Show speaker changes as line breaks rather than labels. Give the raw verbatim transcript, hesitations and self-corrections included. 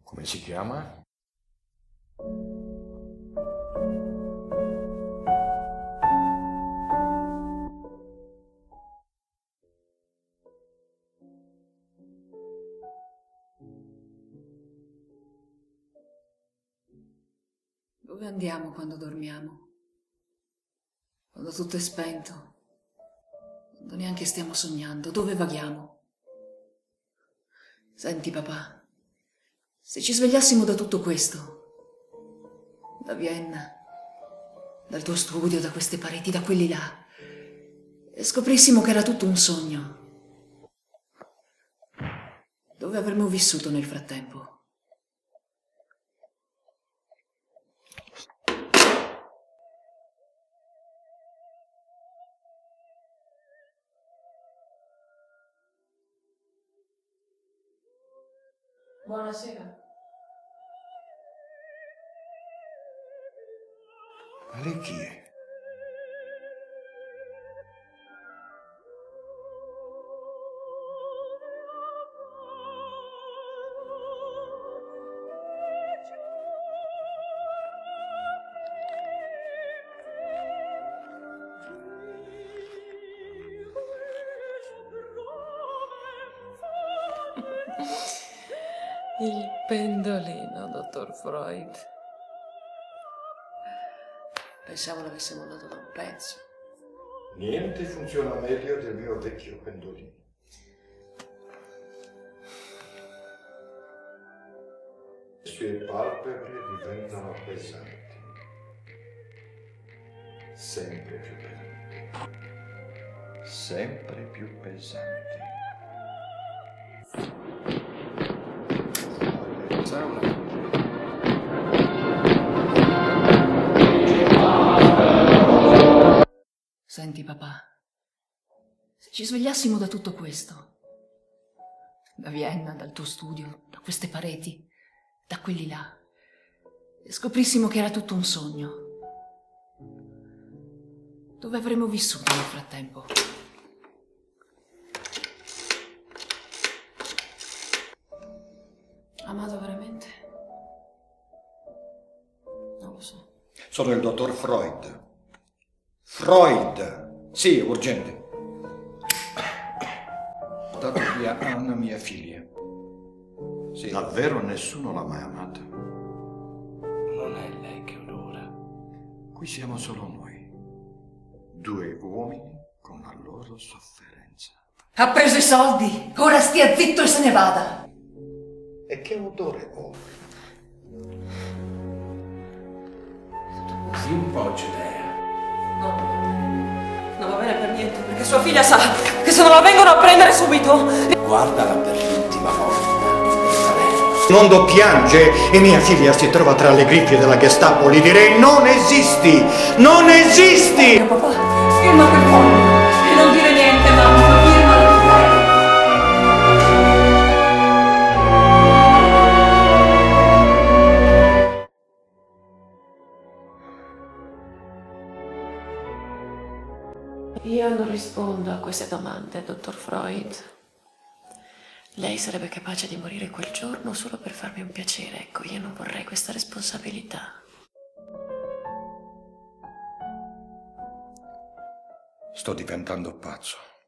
Come si chiama?
Dove andiamo quando dormiamo? Quando tutto è spento? Quando neanche stiamo sognando? Dove vaghiamo? Senti, papà, se ci svegliassimo da tutto questo, da Vienna, dal tuo studio, da queste pareti, da quelli là, e scoprissimo che era tutto un sogno, dove avremmo vissuto nel frattempo? Buonasera.
Ma lei chi è?
Il pendolino, dottor Freud. Pensavo l'avesse mollato da un pezzo.
Niente funziona meglio del mio vecchio pendolino. Le sue palpebre diventano pesanti. Sempre più pesanti. Sempre più pesanti.
Senti, papà, se ci svegliassimo da tutto questo, da Vienna, dal tuo studio, da queste pareti, da quelli là, e scoprissimo che era tutto un sogno, dove avremmo vissuto nel frattempo? Amato veramente? Non lo so.
Sono il dottor Freud. Freud! Sì, urgente. Dato via Anna, mia figlia. Sì. Davvero nessuno l'ha mai amata?
Non è lei che odora.
Qui siamo solo noi. Due uomini con la loro sofferenza.
Ha preso i soldi! Ora stia zitto e se ne vada!
E che odore ho?
Si un po' Giudea.
No, non va bene per niente, perché sua figlia sa che se non la vengono a prendere subito...
Guardala per l'ultima volta.
Non doppiange e mia figlia si trova tra le griglie della Gestapo. Gli direi non esisti! Non esisti!
Papà, firma quel foglio e non dire niente, mamma, firma quel foglio.
Io non rispondo a queste domande, dottor Freud. Lei sarebbe capace di morire quel giorno solo per farmi un piacere. Ecco, io non vorrei questa responsabilità.
Sto diventando pazzo.